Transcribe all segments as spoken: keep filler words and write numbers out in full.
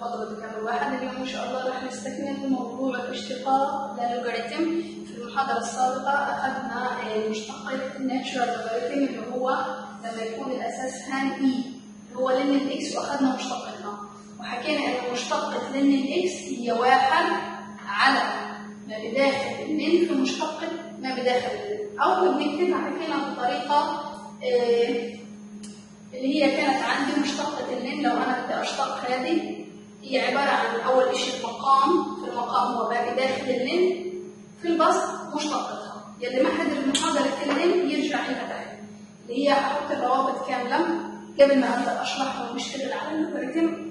فضل كامل واحد. اليوم إن شاء الله راح نستكمل موضوع الاشتقاق للوغاريتم. في المحاضرة السابقة أخذنا مشتقة الناتشورال لوغاريتم اللي هو لما يكون الأساس هان إي اللي هو لن الإكس، وأخذنا مشتقتها وحكينا إن مشتقة لن الإكس هي واحد على ما بداخل اللن في مشتقة ما بداخل اللن، أو بنكتبها حكينا بطريقة إيه اللي هي كانت عندي مشتقة اللن. لو أنا بدي أشتق هذه هي عبارة عن أول شيء المقام، في المقام هو ما بداخل اللن، في البسط مشتقتها. يلي ما حضر محاضرة اللن يرجع هنا تحت اللي هي هحط الروابط كاملة قبل ما أبدأ أشرح ونشتغل على اللوغاريتم.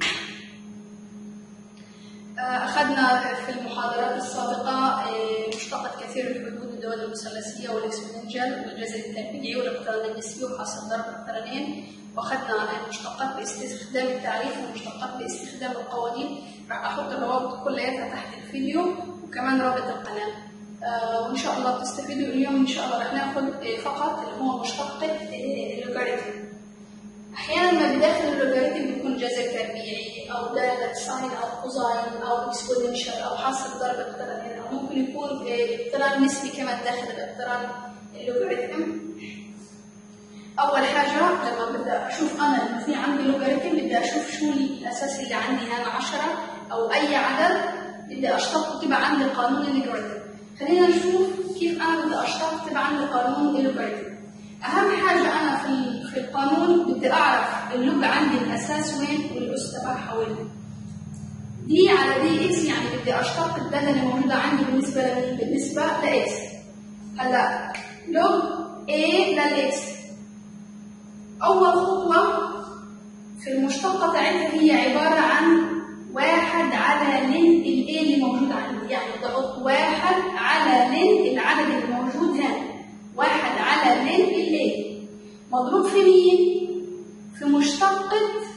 أخذنا في المحاضرات السابقة مشتقة كثير الحدود، الدوال المثلثية والإكسبوننشال والجذر التربيعي والاقتران النسبي وحاصل ضرب الاقترانين، وأخذنا المشتقات باستخدام التعريف والمشتقات باستخدام القوانين. راح أحط الروابط كلها تحت الفيديو وكمان رابط القناة، آه وإن شاء الله تستفيدوا. اليوم إن شاء الله راح ناخذ فقط اللي هو مشتقة اللوغاريتم. أحيانا ما بداخل اللوغاريتم بيكون جذر تربيعي أو دالة ساين أو كوزاين أو إكسبوننشال أو حاصل ضرب اقترانين، أو ممكن يكون اقتران نسبي كمان داخل الاقتران اللوغاريتم. أول حاجة لما بدي أشوف أنا إنه في عندي لوغاريتم بدي أشوف شو الأساس اللي عندي هنا عشرة أو أي عدد بدي أشتق تبع عندي قانون اللوغاريتم. خلينا نشوف كيف أنا بدي أشتق تبع عندي قانون اللوغاريتم. أهم حاجة أنا في في القانون بدي أعرف اللوج عندي الأساس وين والأس تبعها وين. دي على دي إكس يعني بدي أشتق البدل اللي موجودة عندي بالنسبة لمين؟ بالنسبة لإكس. هلا لوج A للإكس، أول خطوة في المشتقة تاعتها هي عبارة عن واحد على لن ال A اللي موجود عندي، يعني بدي أحط واحد على لن العدد اللي موجود هنا، واحد على لن ال A مضروب في مين؟ في مشتقة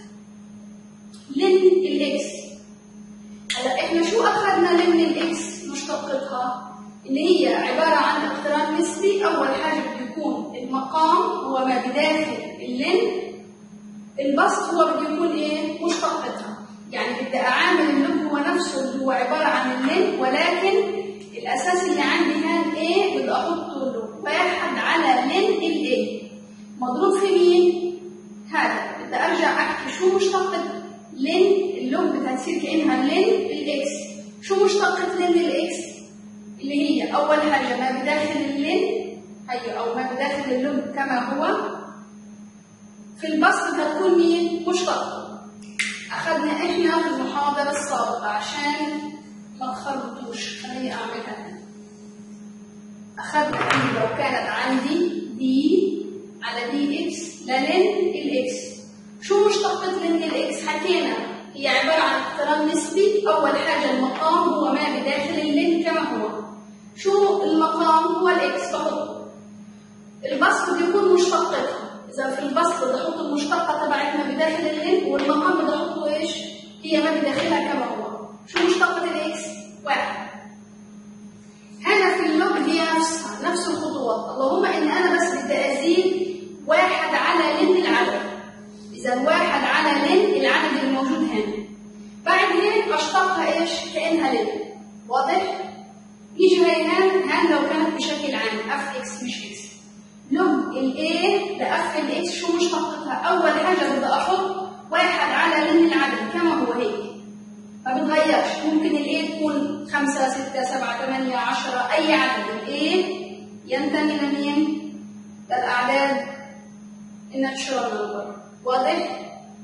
لن الإكس. هلا إحنا شو أخذنا لن الإكس مشتقتها؟ اللي هي عبارة عن اقتران نسبي. أول حاجة بده يكون المقام هو ما بداخل اللن، البسط هو بده يكون إيه؟ مشتقتها. يعني بدي أعامل اللوج هو نفسه اللي هو عبارة عن اللن، ولكن الأساس اللي عندي هان A بدي أحطه له واحد على لن ال A مضروب في مين؟ هذا. بدي أرجع أحكي شو مشتقة لن اللوج بدها تصير كأنها لن الإكس. شو مشتقة لن الإكس؟ اللي هي أول حاجة ما بداخل اللن هي أو ما بداخل اللوج كما هو، في البسط بدها تكون مين؟ مشتقة. أخذنا إحنا في المحاضرة السابقة عشان ما تخربطوش، خليني أعملها هنا. أخذنا إن لو كانت عندي دي على دي إكس للن الإكس، شو مشتقة لن الإكس؟ حكينا هي عبارة عن اقتران نسبي. أول حاجة المقام هو ما بداخل اللن كما هو. شو المقام؟ هو الإكس بحطه. البسط بده يكون مشتقتها. إذا في البسط بدي أحط المشتقة تبعتنا بداخل اللن، والمقام بدي أحطه إيش؟ هي ما بداخلها كما هو. شو مشتقة الإكس؟ واحد. هنا في اللوج هي نفسها نفس الخطوات، اللهم إن أنا بس بدي أزيد واحد على لن العدد. إذا واحد على لن العدد الموجود هنا، بعدين أشتقها إيش؟ كأنها لن. واضح؟ يجي هي هان هان لو كانت بشكل عام اف اكس مش اكس. لوج ال A لأف ال اكس شو مشتقتها؟ أول حاجة بدي أحط واحد على لن العدد كما هو هيك، ما بتغيرش. ممكن ال A تكون خمسة ستة سبعة ثمانية عشرة أي عدد. ال A ينتمي لمين؟ للأعداد الناتشورال نمبر. واضح؟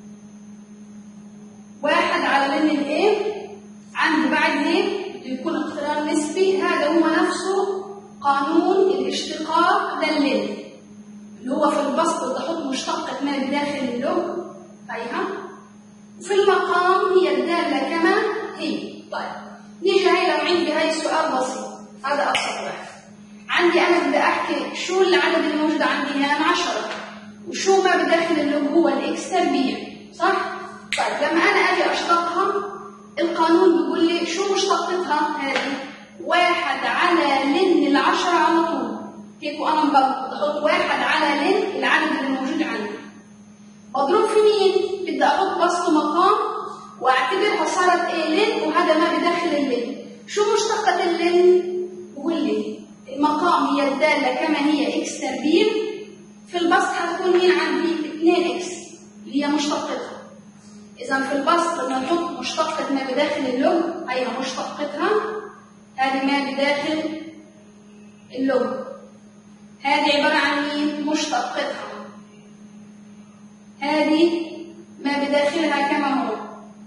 واحد على لن ال A عندي بعد هيك يكون اقتران نسبي. هذا هو نفسه قانون الاشتقاق لللن اللي هو في البسط بدي احط مشتقة ما بداخل اللوج هيها، وفي المقام هي الدالة كما هي. طيب نيجي هي لو عندي هاي سؤال بسيط، هذا أبسط واحد. عندي أنا بدي أحكي شو العدد اللي موجود عندي هنا عشرة، وشو ما بداخل اللوج هو الإكس تربيع، صح؟ طيب لما أنا أجي أشتقها القانون بيقول لي شو مشتقتها هذه؟ واحد على لن العشرة على طول. هيك وأنا مبسط بحط واحد على لن العدد اللي موجود عندي. مضروب في مين؟ بدي أحط بسط مقام وأعتبرها صارت ايه؟ لن، وهذا ما بداخل اللن. شو مشتقة اللن؟ بقول لي المقام هي الدالة كما هي اكس تربيع، في البسط هتكون مين عندي؟ اثنين اكس اللي هي مشتقتها. إذا في البسط نحط مشتقة ما بداخل اللوج، أي مشتقتها، هذه ما بداخل اللوج، هذه عبارة عن مين؟ مشتقتها. هذه ما بداخلها كما هو،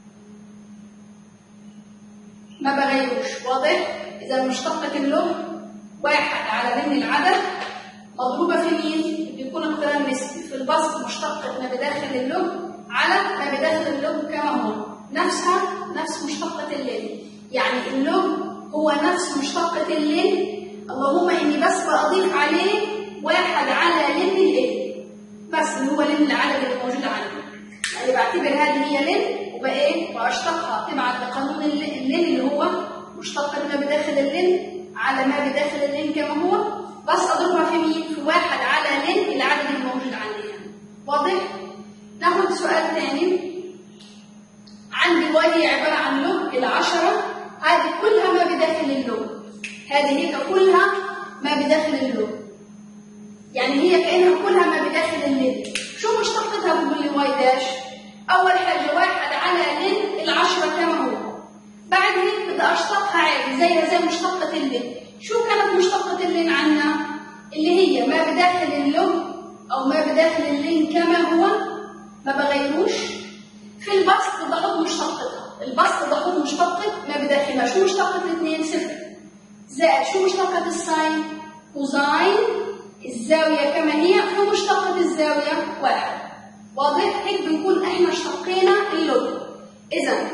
ما بغيروش، واضح؟ إذا مشتقة اللوج واحد على ضمن العدد مضروبة في مين؟ بيكون اقتران نسبي. في البسط مشتقة ما بداخل اللوج على ما بداخل اللوج كما هو، نفسها نفس مشتقة اللن. يعني اللوج هو نفس مشتقة اللن، اللهم إني بس بأضيف عليه واحد على لن الإيه، بس اللي هو لن العدد اللي موجود عندي. يعني بعتبر هذه هي لن وبإيه؟ وأشتقها تبعا لقانون اللن اللي هو مشتقة ما بداخل اللن على ما بداخل اللن كما هو، بس أضربها في مين؟ في واحد على لن العدد الموجود عندي. يعني واضح؟ ناخد سؤال ثاني. عندي وهي عبارة عن لوج العشرة، هذه كلها ما بداخل اللوج، هذه هيك كلها ما بداخل اللوج، يعني هي كأنها كلها ما بداخل اللن. شو مشتقتها؟ بقول لي واي داش. أول حاجة واحد على لن العشرة كما هو، بعد هيك بدي أشتقها عادي زيها زي مشتقة اللن. شو كانت مشتقة اللن عنا؟ اللي هي ما بداخل اللوج أو ما بداخل اللن كما هو، ما بغيروش. في البسط بدي احط مشتقتها، البسط بدي احط مشتقة ما بداخلها. شو مشتقة الاثنين؟ صفر. زائد شو مشتقة الساين؟ كوزاين الزاوية كما هي، شو مشتقة الزاوية؟ واحد. واضح؟ هيك بنكون احنا اشتقينا اللوج. إذا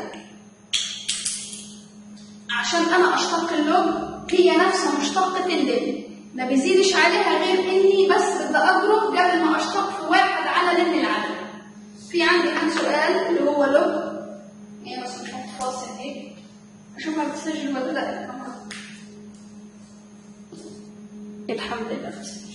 عشان أنا أشتق اللوج هي نفسها مشتقة اللن، ما بيزيدش عليها غير إني بس بدي أضرب قبل ما أشتق في واحد على لن العدد. في عندي كم سؤال اللي هو لوج، يعني بس نحط فاصل هيك اشوفها بتسجل ولا لا كمان. الحمد لله بتسجل.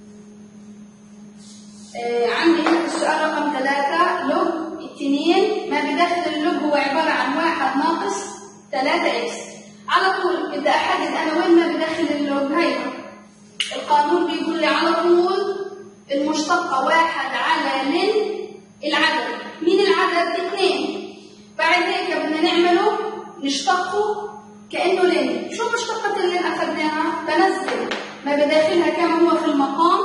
آه عندي هنا السؤال رقم ثلاثة، لوج اثنين ما بداخل اللوج هو عبارة عن واحد ناقص ثلاثة اكس. على طول بدي احدد انا وين ما بداخل اللوج. هيدا القانون بيقول لي على طول المشتقة واحد على لن العدد. مين العدد؟ اثنين. بعد هيك بدنا نعمله نشتقه كأنه لن. شو مشتقة اللن أخذناها؟ بنزل ما بداخلها كما هو في المقام،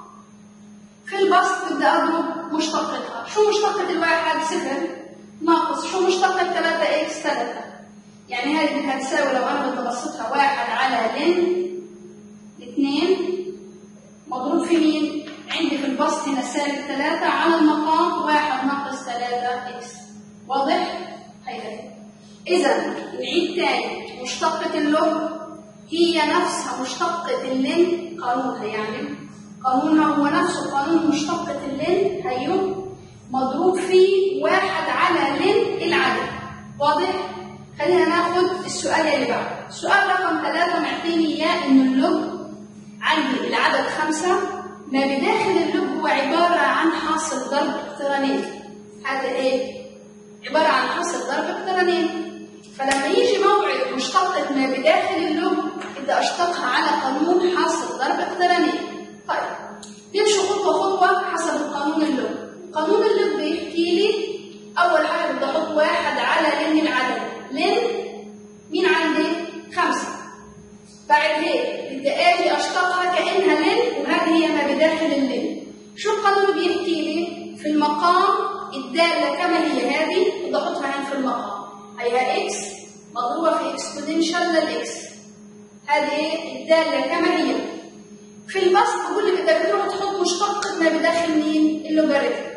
في البسط بدي أضرب مشتقتها. شو مشتقة الواحد؟ صفر ناقص شو مشتقة ثلاثة اكس؟ ثلاثة. يعني هذه بدها تساوي لو أنا بدي أبسطها واحد على لن اثنين مضروب في مين؟ عندي في البسط هنا سالب ثلاثة على المقام واحد ناقص ثلاثة اكس. واضح؟ هيدا. إذا نعيد تاني، مشتقة اللوج هي نفسها مشتقة اللن، قانونها يعني قانونها هو نفسه قانون مشتقة اللن، هيو مضروب في واحد على لن العدد. واضح؟ خلينا ناخد السؤال اللي بعده. السؤال رقم ثلاثة معطيني إياه إنه اللوج عندي العدد خمسة، ما بداخل اللوج هو عبارة عن حاصل ضرب اقترانين. هذا ايه؟ عبارة عن حاصل ضرب اقترانين. فلما يجي موعد مشتقة ما بداخل اللوج بدي اشتقها على قانون حاصل ضرب اقترانين. طيب نمشي خطوة خطوة حسب قانون اللوج. قانون اللوج بيحكي لي أول حاجة بدي أحط واحد على لن العدد. لن مين عندي؟ خمسة. بعد هيك بدي اجي اشتقها كانها لن، وهذه هي ما بداخل اللن. شو القانون بيحكي لي؟ في المقام الداله كما هي هذه بدي احطها هنا في المقام، هيها اكس مضروبه في اكسبوننشال للاكس، هذه الداله كما هي. في البسط بقول لي بدك تروح تحط مشتقة ما بداخل مين؟ اللوغاريتم.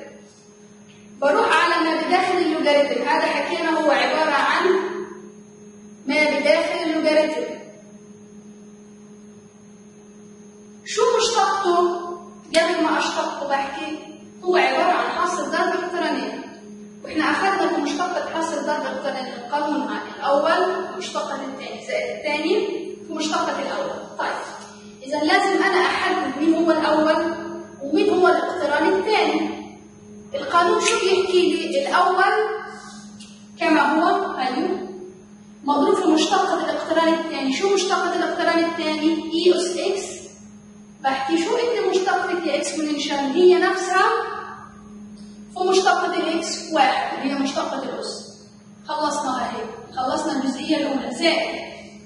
بروح على ما بداخل اللوغاريتم، هذا حكينا هو عباره عن ما بداخل اللوغاريتم. شو مشتقته؟ قبل ما اشتقه بحكي هو عبارة عن حاصل ضرب اقترانين، واحنا اخذنا في مشتقة حاصل ضرب اقترانين قانونها الاول مشتقة الثاني زائد الثاني في مشتقة الاول. طيب اذا لازم انا احدد مين هو الاول ومين هو الاقتران الثاني. القانون شو بيحكي لي؟ الاول كما هو أيوه مضروب في مشتقة الاقتران الثاني. شو مشتقة الاقتران الثاني؟ إي أس إكس. بحكي شو أنت مشتقة الإكسبوننشال؟ هي نفسها في مشتقة الإكس واحد اللي هي مشتقة الأس. خلصناها هيك، خلصنا الجزئية الأولى. زائد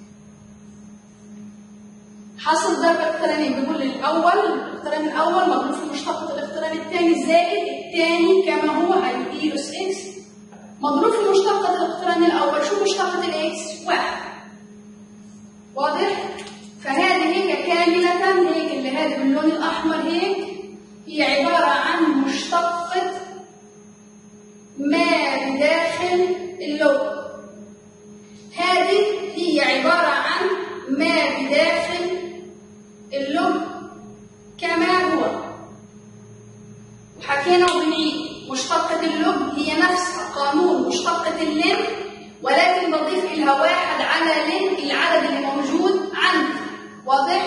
حاصل ضرب اقترانين، بيقول لي الأول الاقتران الأول مضروب في مشتقة الاقتران الثاني زائد الثاني كما هو أي إي أس إكس مضروب في مشتقة الاقتران الأول. شو مشتقة الإكس؟ واحد. واضح؟ فهذه هيك كاملة هيك اللي هذه باللون الأحمر هيك هي عبارة عن مشتقة ما بداخل اللوب. هذه هي عبارة عن ما بداخل اللوب كما هو. وحكينا وبنعيد مشتقة اللوب هي نفسها قانون مشتقة اللين، ولكن بضيف لها واحد على لين العدد اللي موجود عندي. واضح؟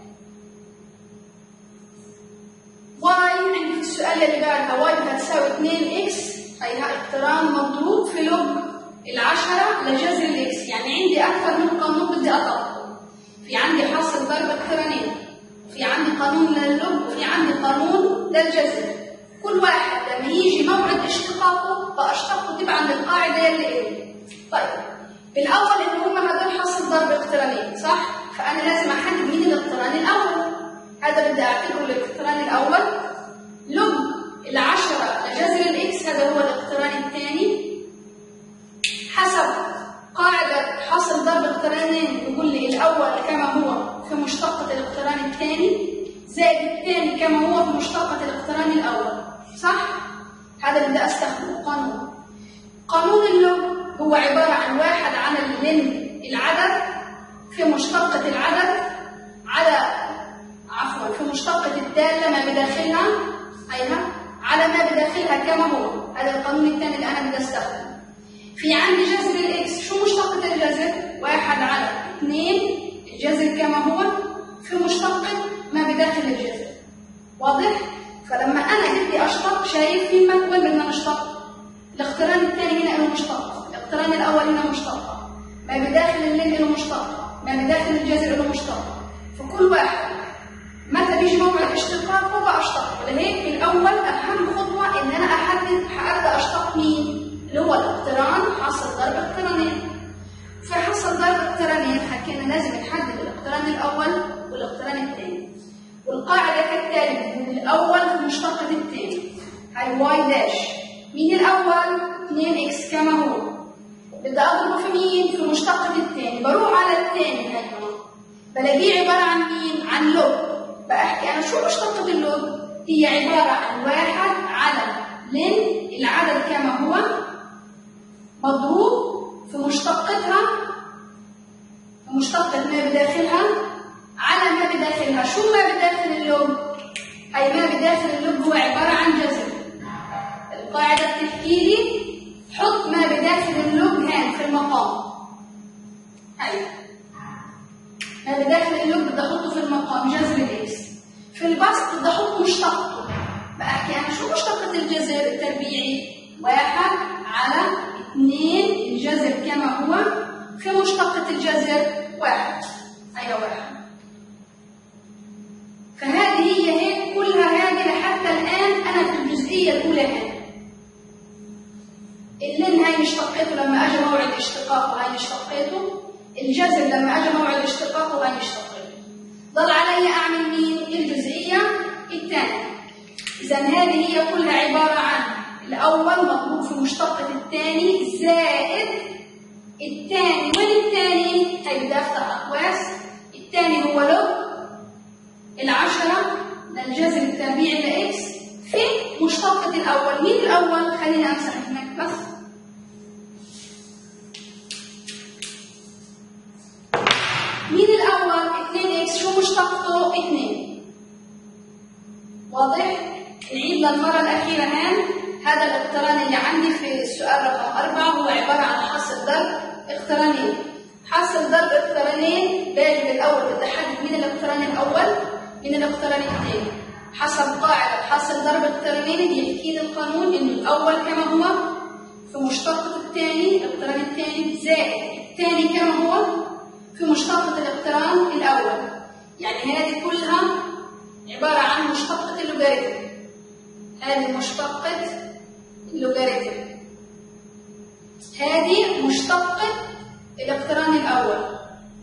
واي عندي في السؤال اللي بعدها واي هتساوي اثنين اكس، هيها اقتران مضروب في لوب العشرة لجذر الاكس. يعني عندي أكثر من قانون بدي أطبقه. في عندي حاصل ضرب اقترانين، وفي عندي قانون لللوب، وفي عندي قانون للجذر. كل واحد لما يجي موعد اشتقاقه بأشتقه تبعا للقاعدة اللي إيه. طيب بالأول إن هم هذول حاصل ضرب اقترانين صح؟ فأنا لازم أحدد مين الاقتران الأول. هذا بدي أعتبره الاقتران الأول. لوب العشرة لجذر الإكس هذا هو الاقتران الثاني. حسب قاعدة حاصل ضرب اقترانين بيقول لي الأول كما هو في مشتقة الاقتران الثاني زائد الثاني كما هو في مشتقة الاقتران الأول. صح؟ هذا بدي أستخدمه قانون. قانون اللوب هو عبارة عن واحد على اللين العدد في مشتقة العدد على عفوا في مشتقة الدالة ما بداخلها أيها على ما بداخلها كما هو. هذا القانون الثاني اللي أنا بدي أستخدمه. في عندي جذر الإكس. شو مشتقة الجذر؟ واحد على اثنين الجذر كما هو في مشتقة ما بداخل الجذر. واضح؟ فلما أنا بدي أشتق شايف في وين بدنا نشتق؟ الاقتران الثاني هنا له مشتقة، الاقتران الأول هنا مشتقة، ما بداخل اللين له مشتقة، ما بداخل الجذر له مشتقة. فكل واحد متى بيجي موعد اشتقاقه بأشتقه. لهيك الأول أهم خطوة إن أنا أحدد حأبدأ أشتق مين؟ اللي هو الاقتران حاصل ضرب اقترانين. فحاصل ضرب اقترانين حكينا لازم نحدد الاقتران الأول والاقتران الثاني. والقاعدة كالتالي من الأول في مشتقة الثاني هاي واي داش. مين الأول؟ اثنين إكس كما هو. بدي أضربه في مين؟ في مشتقة الثاني. بروح على الثاني هاي كمان بلاقيه عبارة عن مين؟ عن لوب. بحكي أنا شو مشتقة اللوب؟ هي عبارة عن واحد على لين العدد كما هو مضروب في مشتقتها في مشتقة ما بداخلها على ما بداخلها. شو ما بداخل اللوب؟ هي ما بداخل اللوب هو عبارة عن جذر. القاعدة بتحكي لي حط ما بداخل اللوب هان في المقام. هي ما بداخل اللوب بدي احطه في المقام جذر الاكس. في البسط بدي احط مشتقته. بحكي انا شو مشتقة الجذر التربيعي؟ واحد على اثنين الجذر كما هو في مشتقة الجذر واحد. هي واحد. فهذه هي هيك كلها هذه لحتى الآن أنا في الجزئية الأولى هذه. اللين هاي اشتقيته لما أجى موعد اشتقاقه هاي اشتقيته. الجذر لما أجى موعد اشتقاقه هاي اشتقيته. ضل علي أعمل مين؟ الجزئية الثانية. إذا هذه هي كلها عبارة عن الأول مضروب في مشتقة الثاني زائد الثاني. وين الثاني؟ هاي بدي أفتح أقواس. الثاني هو لوب العشرة للجذر التربيعي لإكس في مشتقة الأول. مين الأول؟ خليني أمسح هناك بس. مين الأول؟ اثنين إكس. شو مشتقته؟ اثنين. واضح؟ نعيد للمرة الأخيرة هان. هذا الاقتران اللي عندي في السؤال رقم أربعة هو عبارة عن حاصل ضرب اقترانين. حاصل ضرب اقترانين باجي بالأول بدي أحدد مين الاقتران الأول من الاقتران الثاني. حسب قاعدة حاصل ضرب اقترانين بيحكي لي القانون إنه الأول كما هو في مشتقة الثاني الاقتران الثاني زائد الثاني كما هو في مشتقة الاقتران الأول. يعني هذه كلها عبارة عن مشتقة اللوغاريتم. هذه مشتقة اللوغاريتم، هذه مشتقة الاقتران الأول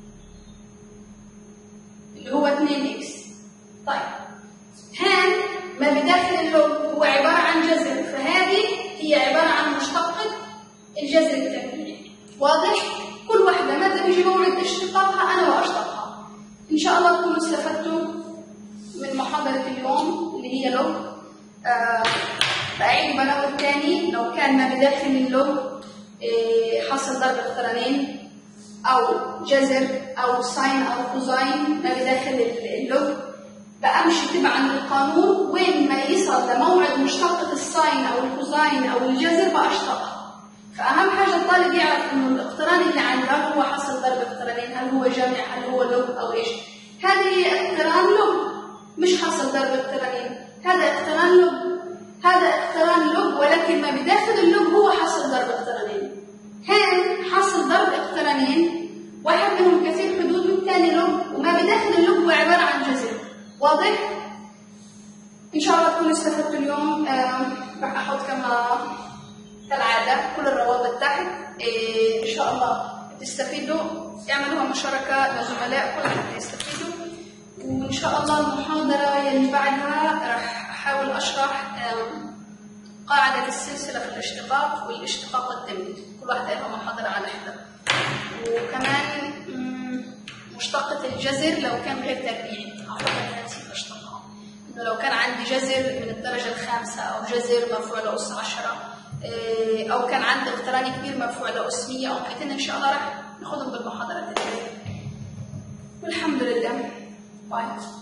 اللي هو اثنين إكس. طيب هان ما بداخل اللوغ هو عبارة عن جذر، فهذه هي عبارة عن مشتقة الجذر التربيعي. واضح؟ كل واحدة متى بيجي موعد اشتقاقها أنا وأشتقها. إن شاء الله تكونوا استفدتوا من محاضرة اليوم اللي هي لوغ. آه فأعيد بنوع الثاني، لو كان ما بداخل اللوغ إيه حاصل ضرب اقترانين أو جذر أو ساين أو كوزاين ما بداخل اللوغ، بأمشي تبعا للقانون وين ما يصل لموعد مشتقة الساين أو الكوزاين أو الجذر بأشتقها. فأهم حاجة الطالب يعرف إنه الاقتران اللي عنده هو حاصل ضرب اقترانين، هل هو جمع هل هو لوغ أو إيش. هذه اقتران لوغ مش حاصل ضرب اقترانين، هذا اقتران لوغ، هذا اقتران لوغ ولكن ما بداخل اللوغ هو حاصل ضرب اقترانين. هان حاصل ضرب اقترانين، واحد منهم كثير حدود والثاني لوغ، وما بداخل اللوغ هو عبارة عن جذر. واضح؟ إن شاء الله تكونوا استفدتوا اليوم. راح أحط كما كالعادة كل الروابط تحت. إيه إن شاء الله تستفيدوا، اعملوها مشاركة لزملائكم حتى يستفيدوا. وإن شاء الله المحاضرة اللي بعدها راح أحاول أشرح قاعدة السلسلة في الاشتقاق والاشتقاق والتمديد، كل واحدة لها محاضرة على حدة. وكمان مشتقة الجذر لو كان غير تربيعي، أعتقد أنها نسيت أشتقها، إنه لو كان عندي جذر من الدرجة الخامسة أو جذر مرفوع لأس عشرة أو كان عندي اقتران كبير مرفوع لأس مية أو مئتين، إن شاء الله راح ناخذهم بالمحاضرة التالية. والحمد لله. باي.